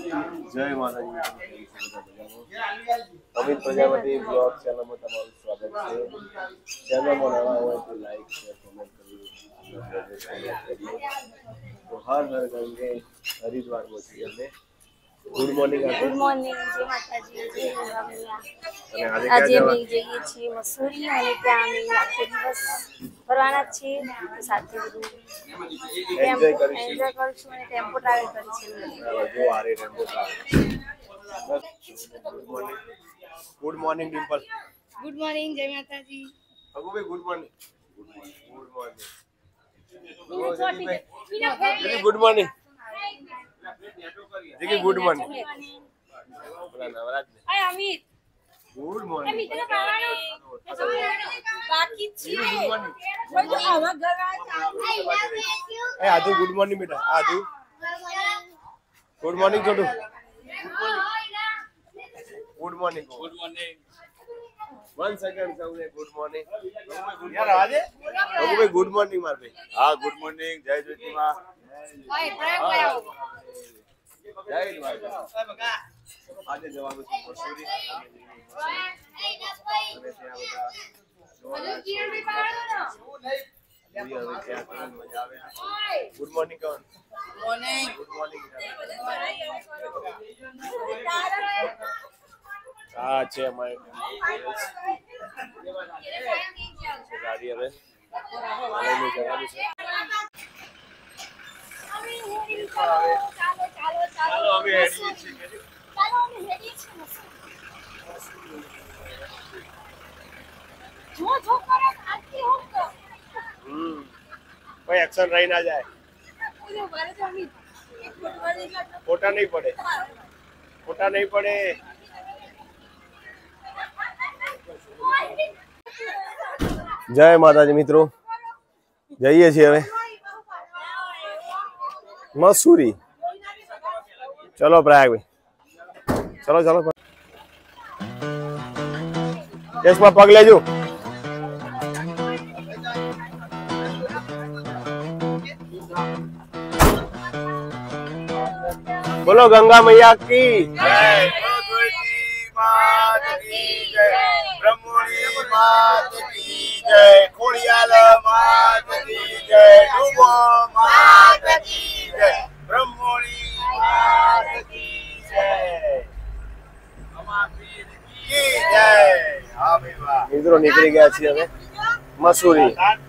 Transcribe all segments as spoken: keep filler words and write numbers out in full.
જય માતાજી. અમિત પ્રજાપતિ બ્લોગ ચેનલમાં તમારું સ્વાગત છે. ચેનલમાં નવા હોય તો લાઈક શેર કોમેન્ટ કરી તો હર હર ગંગે હરિદ્વારમાં છીએ અમે. Good morning. Good morning. જય માતાજી. જય ગંગા. આજે અમે જઈએ છીએ મસૂરી અને ત્યાં અમે આખો દિવસ ફરવાના છીએ. સાથે બધું એન્જોય કરીશું અને ટેમ્પો ટ્રાવેલ કરીશું. જો આ રે tempo travel. Good morning. Good morning Dimple. Good morning. જય Mataji. Agubhai good morning. Good morning. Good morning. જીકી ગુડ મોર્નિંગ. બોલા નવરાત ને. આય અમિત. Good morning. અમિત ને પાવાનું બાકી છે. Good morning. બધું આવા ઘર એ આદુ ગુડ મોર્નિંગ બેટા. આદુ good morning Chhotu. Good morning. Good morning. One second સૌને ગુડ મોર્નિંગ. યાર આજે અગુભાઈ ગુડ મોર્નિંગ માર ભાઈ. હા ગુડ મોર્નિંગ. જય જ્યોતિમાં. ઓય પ્રેમ કરાવો. જય દ્વારકા. આજે જવાનું છે મસૂરી. અને ત્યાં બધા મજા આવે. ગુડ મોર્નિંગ કોણ? મોર્નિંગ. Good morning. આ છે અમારી ગાડી હવે લઈને જવાનું છે. ચાલો ચાલો ચાલો અમે હેડીએ છીએ. ચાલો અમે હેડીએ છીએ. જો જો કરે આરતી હો તો હમ કોઈ એક્શન રહી ના જાય. ઓય મારે તો અમિત ફોટા નહીં પડે. ફોટા નહીં પડે. જય માતાજી મિત્રો. જઈએ છીએ હવે મસૂરી. ચલો પ્રયાગ ભાઈ. ચલો ચલો કેસમાં પગ લેજો. બોલો ગંગા मैया की जय. ब्रह्मणी मात की जय. खोड़ियाल मात की जय. डूबो मात की जय. ब्रह्मणी मात की जय. की जय. હા ભાઈ વાહ. મિત્રો નીકળી ગયા છીએ હવે મસૂરી.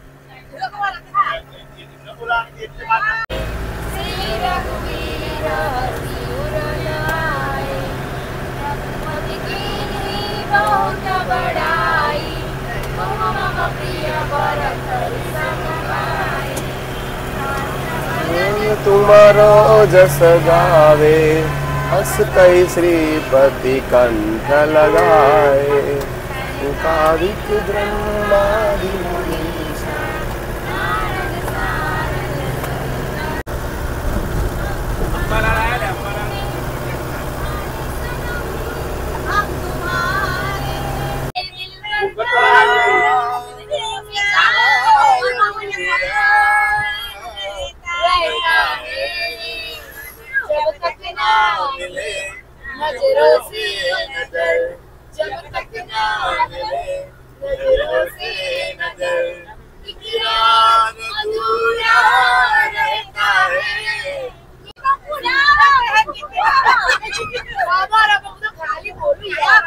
तुम्हारो जस गावे हस कई श्रीपति कंठ लगाए. कारिक ब्रह्मादि नजरों से नजर. जब तक ना मिले नजरों से नजर. इकरार अधूरा रहता है. हमारा तो खाली बोलू यार.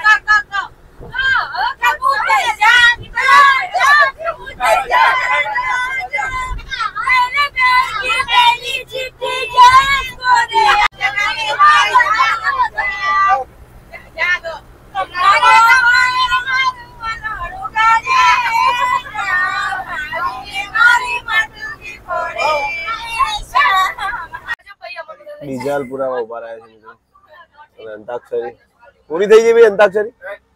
બીજાલપુરામાં ઉભા રહ્યા છે મિત્રો. અને અંતાક્ષરી પૂરી થઈ ગઈ ભાઈ. અંતાક્ષરી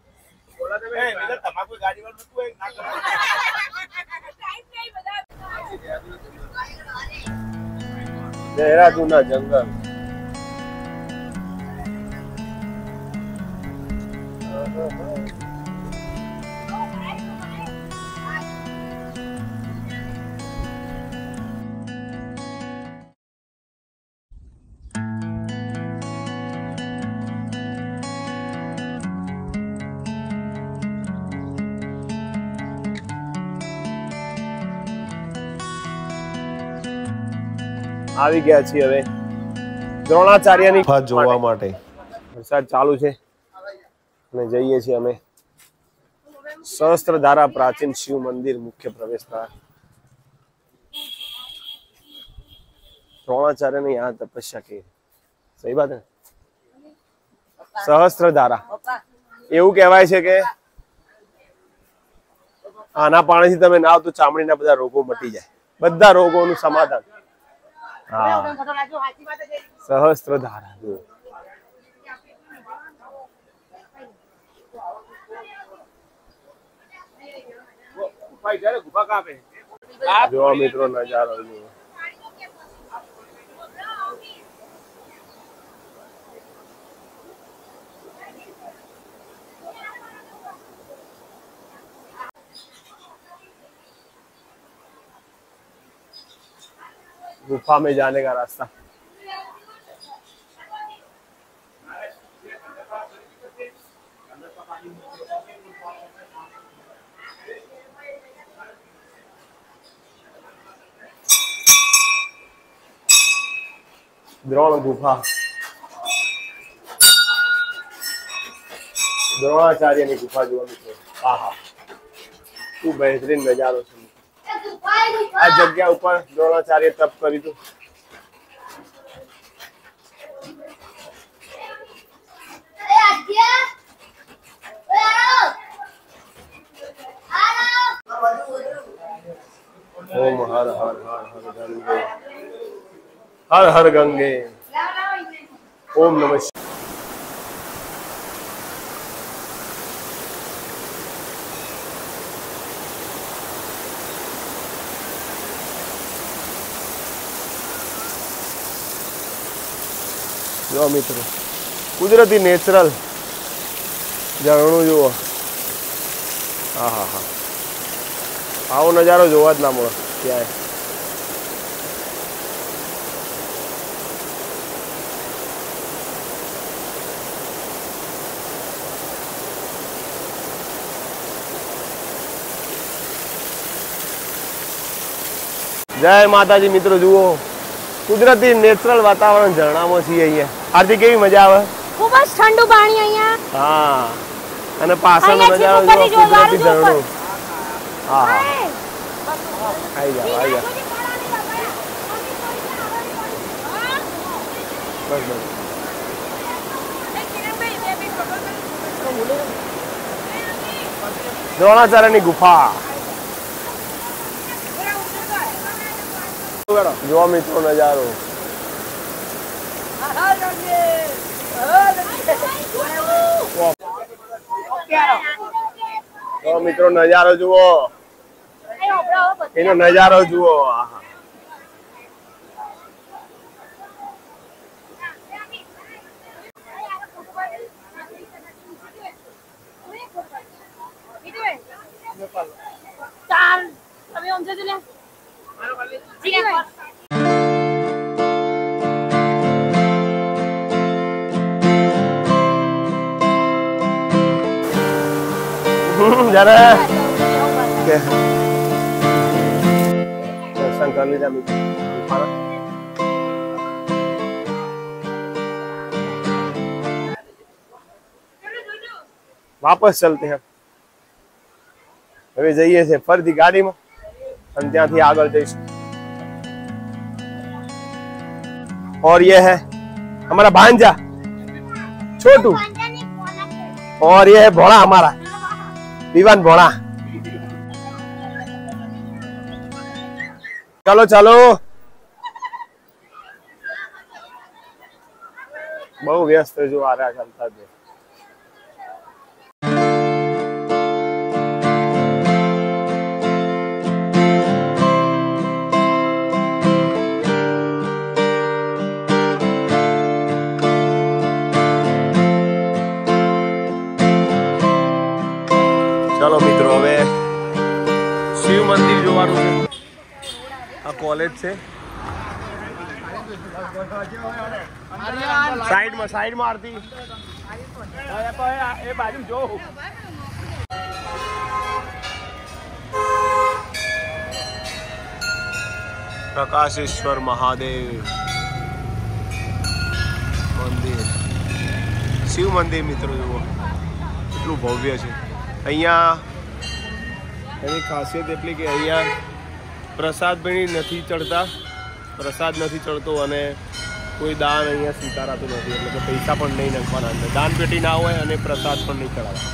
દેહરાદૂન ના જંગલ. આવી ગયા છીએ હવે દ્રોણાચાર્યની ગુફા જોવા માટે. વરસાદ ચાલુ છે અને જઈએ છીએ અમે સહસ્ત્રધારા પ્રાચીન શિવ મંદિર મુખ્ય प्रवेश द्वार. द्रोणाचार्य ने यहाँ तपस्या की. सही बात है. સહસ્ત્રધારા એવું કહેવાય છે કે આના પાણીથી તમે નાવ તો ચામડીના બધા રોગો મટી જાય, બધા રોગોનું સમાધાન. હા, સહસ્ત્રધારા. જો મિત્રો નજારો જુઓ. गुफा में जाने का रास्ता. द्रोण गुफा, द्रोणाचार्य की गुफा जो मित्रों. हाँ हाँ, खूब बेहतरीन नजारो છે. આ જગ્યા ઉપર દ્રોણાચાર્ય તપ કર્યું હતું. ઓમ હર હર હર હર ગંગે હર હર ગંગે ઓમ નમઃ. જો મિત્રો કુદરતી નેચરલ ઝરણું જુઓ. હા હા હા, આવો નજારો જોવા જ ના મળે ક્યાંય. જય માતાજી મિત્રો. જુઓ કુદરતી નેચરલ વાતાવરણ ઝરણામાં છીએ અહીંયા. આરતી કેવી મજા આવે. ખૂબ જ ઠંડુ પાણી અહીંયા. હા, અને પાછળનો નજારો જુઓ, કુદરતી ઝરણું. હા હા, આવી જાવ આવી જાવ. બસ બસ. દ્રોણાચાર્યની ગુફા જોવા મિત્રો નજારો. તો મિત્રો નજારો જુઓ, એનો નજારો જુઓ. જરા दर्शन कर लीजिए मित्र. वापस चलते हैं. હવે જઈએ છે ફરીથી ગાડીમાં અને ત્યાંથી આગળ જઈશું. और ये है हमारा भांजा छोटू, और ये है भोला हमारा विवान भोला. चलो चलो, बहु व्यस्त जो आ रहा चलता है. चलो मित्रों, હવે શિવ મંદિર જોવાનું છે. આ કોલેજ છે. સાઈડ માં સાઈડ માં આરતી એ બાજુ જો. પ્રકાશેશ્વર મહાદેવ મંદિર, શિવ મંદિર મિત્રો જુઓ કેટલું ભવ્ય છે. અહીંયા એની ખાસિયત એટલી કે અહીંયા પ્રસાદ બની નથી ચડતા, પ્રસાદ નથી ચડતો અને કોઈ દાન અહીંયા સ્વીકારાતું નથી, એટલે કે પૈસા પણ નહીં નાખવાના અંદર, દાન પેટી ના હોય અને પ્રસાદ પણ નહીં ચડાવવા.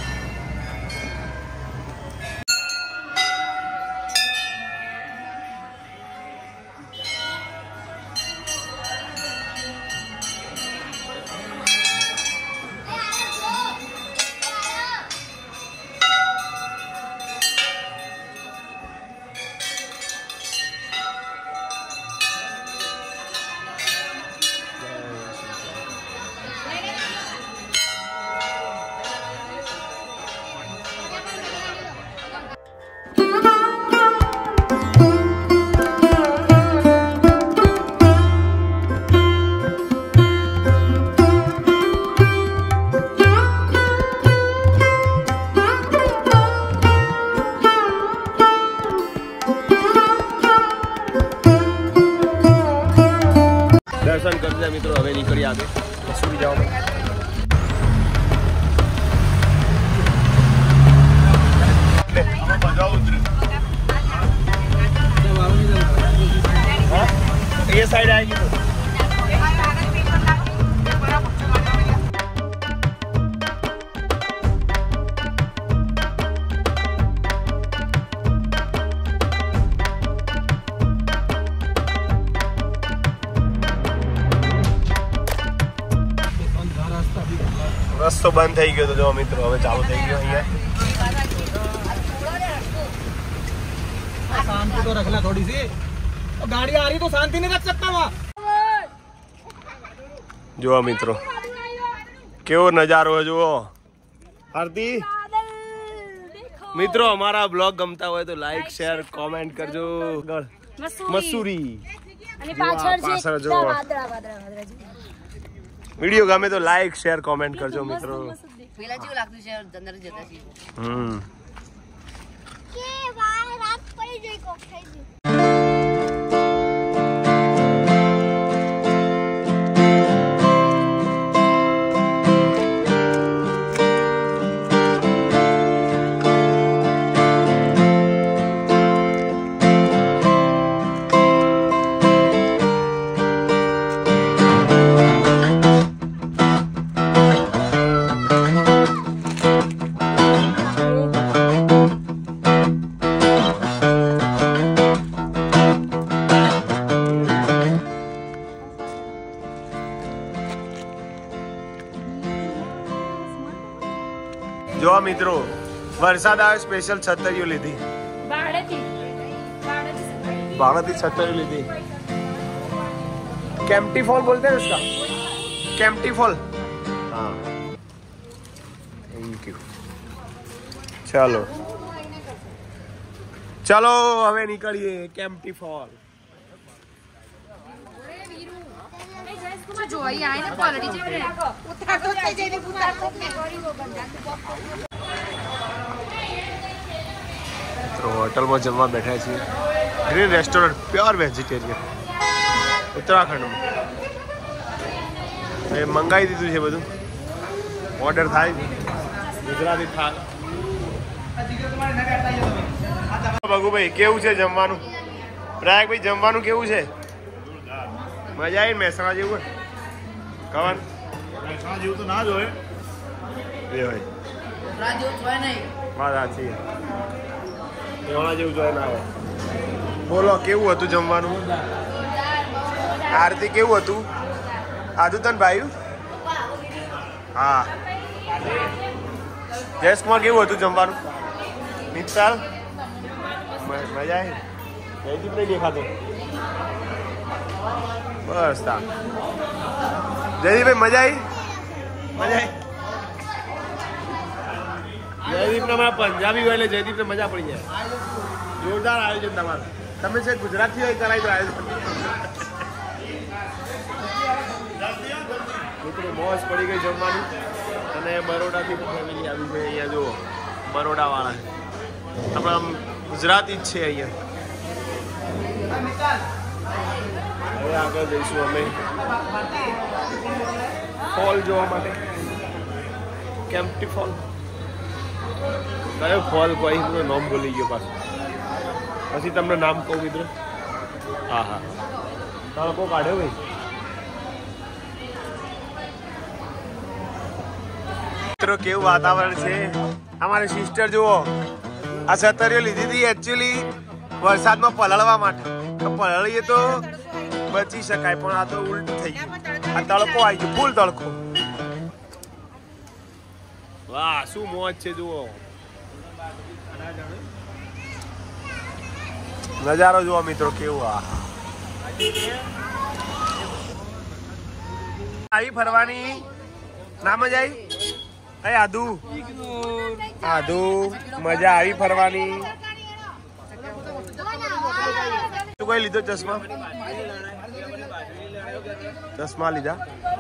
દર્શન કરતા મિત્રો હવે નીકળી આવે મસૂરી જવા માટે. ये साइड आएगी तो रस्तो बंद થઈ ગયો તો જો મિત્રો હવે ચાલુ થઈ ગયો. અહીંયા शांति तो रखना थोड़ी सी, गाड़ी आ रही तो शांति नहीं रख सकता वहाँ. જો મિત્રો કેવો નજારો है જુઓ. આરતી મિત્રો અમારા બ્લોગ ગમતા હોય તો લાઈક શેર કોમેન્ટ કરજો. મસૂરી અને પાછળ છે વાદળા વાદળા વાદળા. વિડિયો ગમે તો લાઈક શેર કોમેન્ટ કરજો મિત્રો. પેલા જેવું લાગતું છે અંદર જતા છે. હમ કે વાય રાત પડી જઈ કોક થઈ ગઈ. જો મિત્રો વરસાદ આવે સ્પેશિયલ છતરીઓ લીધી ભાડેથી ભાડેથી છતરીઓ લીધી. કેમ્પ્ટી ફॉल बोलते हैं इसका, કેમ્પ્ટી ફॉल. हाँ थैंक यू. चलो चलो હવે નીકળીએ કેમ્પ્ટી ફॉल. જો અહીં આઈને ક્વોલિટી છે ને ઉતાર તો થઈ જઈને ઉતાર તો ને ગરીબો બંધા તો હોટલમાં જમવા બેઠા છીએ. ગ્રીન રેસ્ટોરન્ટ, પ્યોર વેજીટેરિયન ઉત્તરાખંડમાં. એ મંગાવી દીધું છે બધું, ઓર્ડર થાય ગુજરાતી થાળ. ભગુભાઈ કેવું છે જમવાનું? પ્રયાગભાઈ જમવાનું કેવું છે? મજા આવી? મહેસાણા જેવું હોય કવન? મહેસાણા જેવું તો ના જ હોય. એ હોય વાત સાચી. એવડા જેવું જોઈએ ના હોય. બોલો કેવું હતું જમવાનું? આરતી કેવું હતું? આદુ તન ભાઈ? હા. જયેશકુમાર કેવું હતું જમવાનું? મિત્તાલ મજા આવી? જયદીપ નહીં દેખાતો બસ તા. જયદીપભાઈ મજા આવી? મજા આવી? જયદીપને અમારા પંજાબી હોય એટલે જયદીપને મજા પડી જાય. જોરદાર આયોજન તમારું. તમે છે ગુજરાતથી હોય કરાવી દો આયોજન. મિત્રો મોજ પડી ગઈ જમવાની. અને બરોડાથી ફેમિલી આવી છે અહીંયા. જુઓ બરોડાવાળા આપણે આમ ગુજરાતી જ છે અહીંયા. હવે આગળ જઈશું અમે ફોલ જોવા માટે. કેમ્પ્ટી ફોલ. કયો ફોલ કોઈ મિત્રો નામ ભૂલી ગયો પાછું. પછી તમને નામ કહું મિત્રો. હા હા તડકો કાઢ્યો ભાઈ. મિત્રો કેવું વાતાવરણ છે. અમારી સિસ્ટર જુઓ આ છતરીઓ લીધી હતી એકચ્યુઅલી વરસાદમાં પલળવા માટે. તો પલળીએ તો બચી શકાય પણ આ તો ઉલટું થઈ ગયું. આ તડકો આવી ગયો ફૂલ તડકો. વાહ શું મોજ છે જુઓ. નજારો જુઓ મિત્રો કેવું. આ આવી ફરવાની ના મજા આવી. એ આદુ આદુ મજા આવી ફરવાની. તું કઈ લીધો ચશ્મા? ચશ્મા લીધા.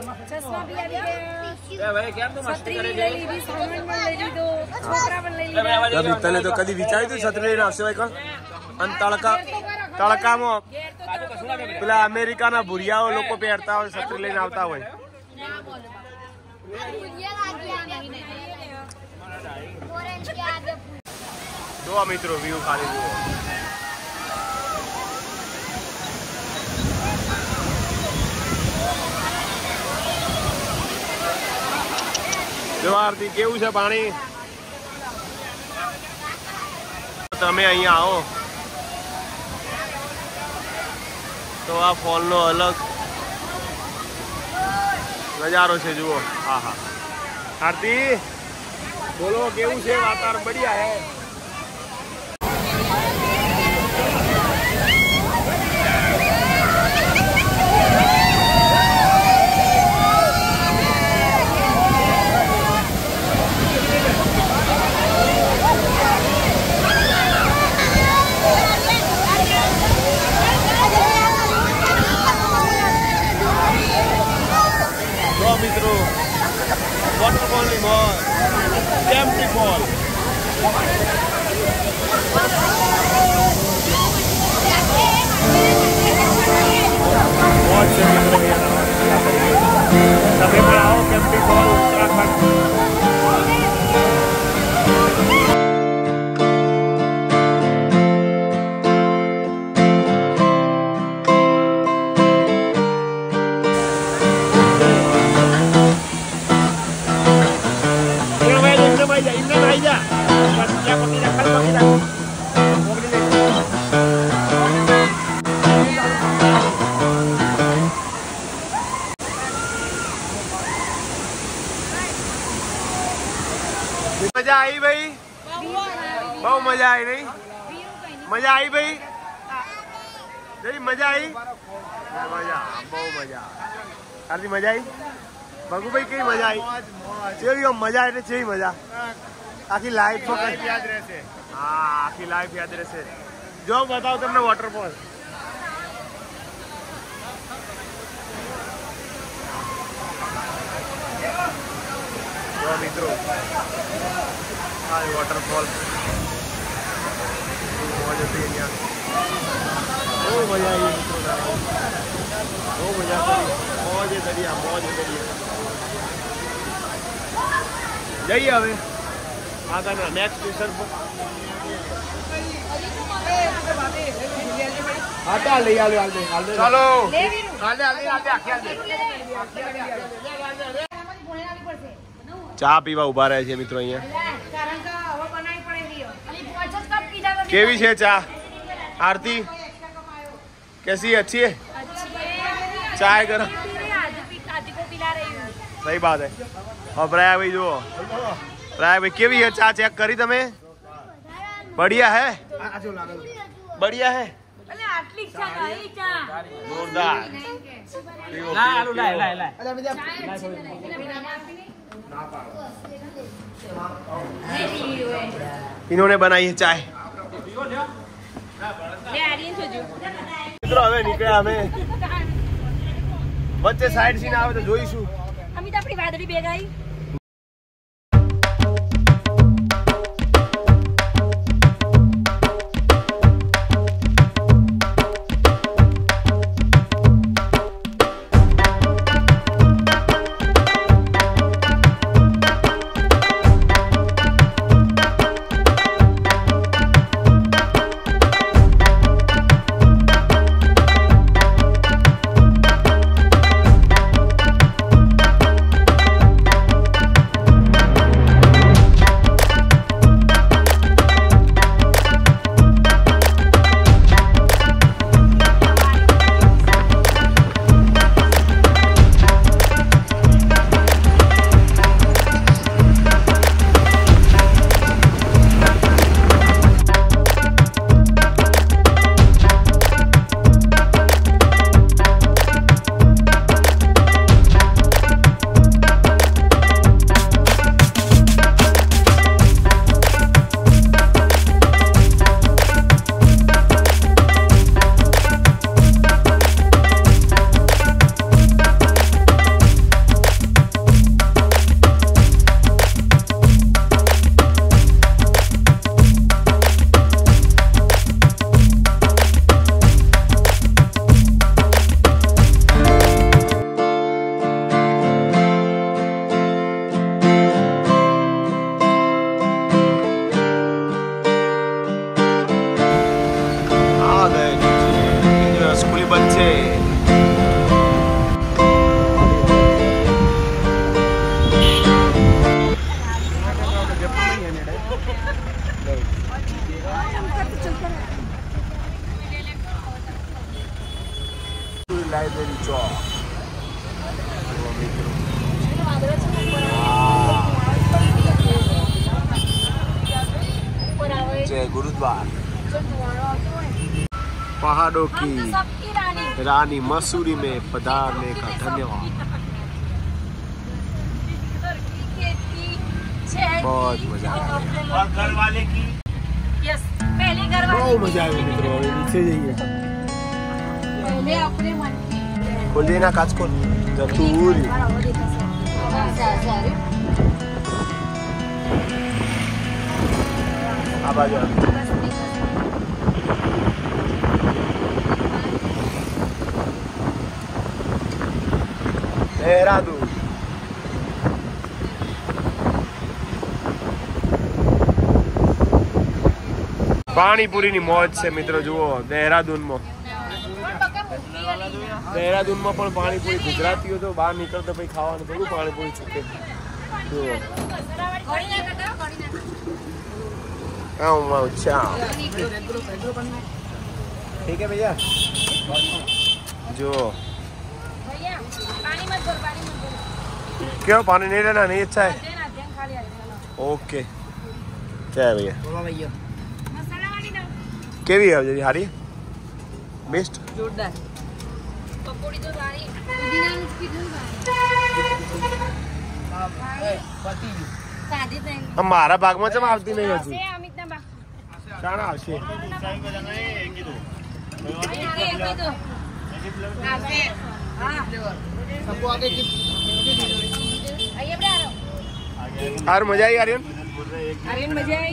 તને તો કદી વિચાર્યું તું છત્રી લઈને આવશે ભાઈ? અને તડકા તડકામાં પેલા અમેરિકાના ભૂરિયાઓ લોકો પહેરતા હોય છત્રી લઈને આવતા હોય. જો મિત્રો વ્યૂ ખાલી જુઓ. જો આરતી કેવું છે પાણી. તમે અહીંયા આવો તો આ ફોલ નો અલગ નજારો છે જુઓ. હા હા આરતી બોલો કેવું છે વાતાવરણ? બઢિયા હે. મિત્રો વોટરફોલ ની મોજ. કેમ્પ્ટી ફોલ. મોજ છે મિત્રો. તમે પણ આવો કેમ્પ્ટી ફોલ ઉત્તરાખંડ. મજા આવી ભાઈ? બહુ મજા આવી નહીં? મજા આવી ભાઈ? જરી મજા આવી? મજા બહુ મજા. આરતી મજા આવી? ભગુભાઈ કેવી મજા આવી? કેવી મજા એટલે કેવી મજા? આખી લાઈફ યાદ રહેશે. હા આખી લાઈફ યાદ રહેશે. જો બતાવો તમને વોટરફોલ. જો મિત્રો આ વોટરફોલ મોજ હતી અહીંયા. બહુ મજા આવી મિત્રો. બહુ મજા કરી. મોજ દરિયા મોજ દરિયા. જઈએ હવે આગળના નેક્સ્ટ સ્ટેશન પર. હા તો લઈ આવ્યો હાલ દે હાલ દે. ચાલો હાલ દે હાલ દે હાલ દે આખી હાલ દે. ચા પીવા ઉભા રહે છે મિત્રો અહીંયા. કેવી છે ચા આરતી? कैसी अच्छी है? चाय गरम. सही बात है. और प्रया भाई जो प्रया भाई केवी है चा चेक करी तमे? बढ़िया है. बढ़िया है. जोरदार. इन्होंने बनाई है चाय. મિત્રો હવે નીકળ્યા અમે. વચ્ચે સાઈડ સીન આવે તો જોઈશું. અમિત આપણી વાદળી બેગ આવી. સ્ટ્રોબેરી ચોક મિત્રો जय गुरुद्वार पहाड़ों की रानी मसूरी में पधारने का धन्यवाद। बहुत मजा आया और घर वाले की यस पहले घर वाले बहुत मजा आया मित्रों। नीचे जाइए पहले अपने मन की खोल देना कांच खोल जरूर अब आ जाओ। देहरादून पाणीपुरी ની મોજ છે મિત્રો। જુઓ દેહરાદૂન માં દેહરાદૂન માં પણ પાણીપુરી ગુજરાતીઓ તો બહાર નીકળતો પછી ખાવાનું થોડું પાણીપુરી છૂટે। જુઓ अच्छा ठीक है भैया जो क्यों पानी नहीं लेना नहीं अच्छा है ओके क्या है भैया केवी है जी हारी बेस्ट जोरदार पकोड़ी तो सारी पुदीना की हमारा भाग में जब आवती नहीं होती शाना आवशे यार मजा आई आर्यन आर्यन मजा आई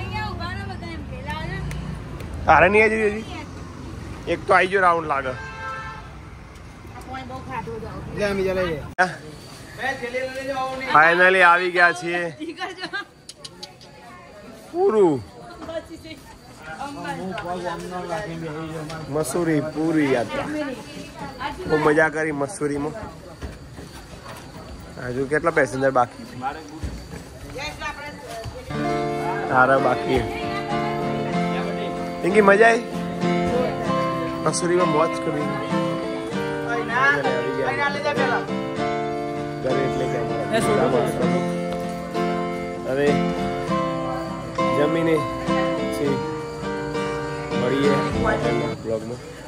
आर्यन नहीं है जी एक तो आई जो राउंड लागा फाइनली આવી ગયા છીએ પૂરું મસૂરી પૂરી યાત્રા બહુ મજા કરી મસૂરીમાં। હજુ કેટલા પેસેન્જર બાકી તારા બાકી इनकी मजा आई मसूरी में मौज करी अरे जमीने बढ़िया ब्लॉग में।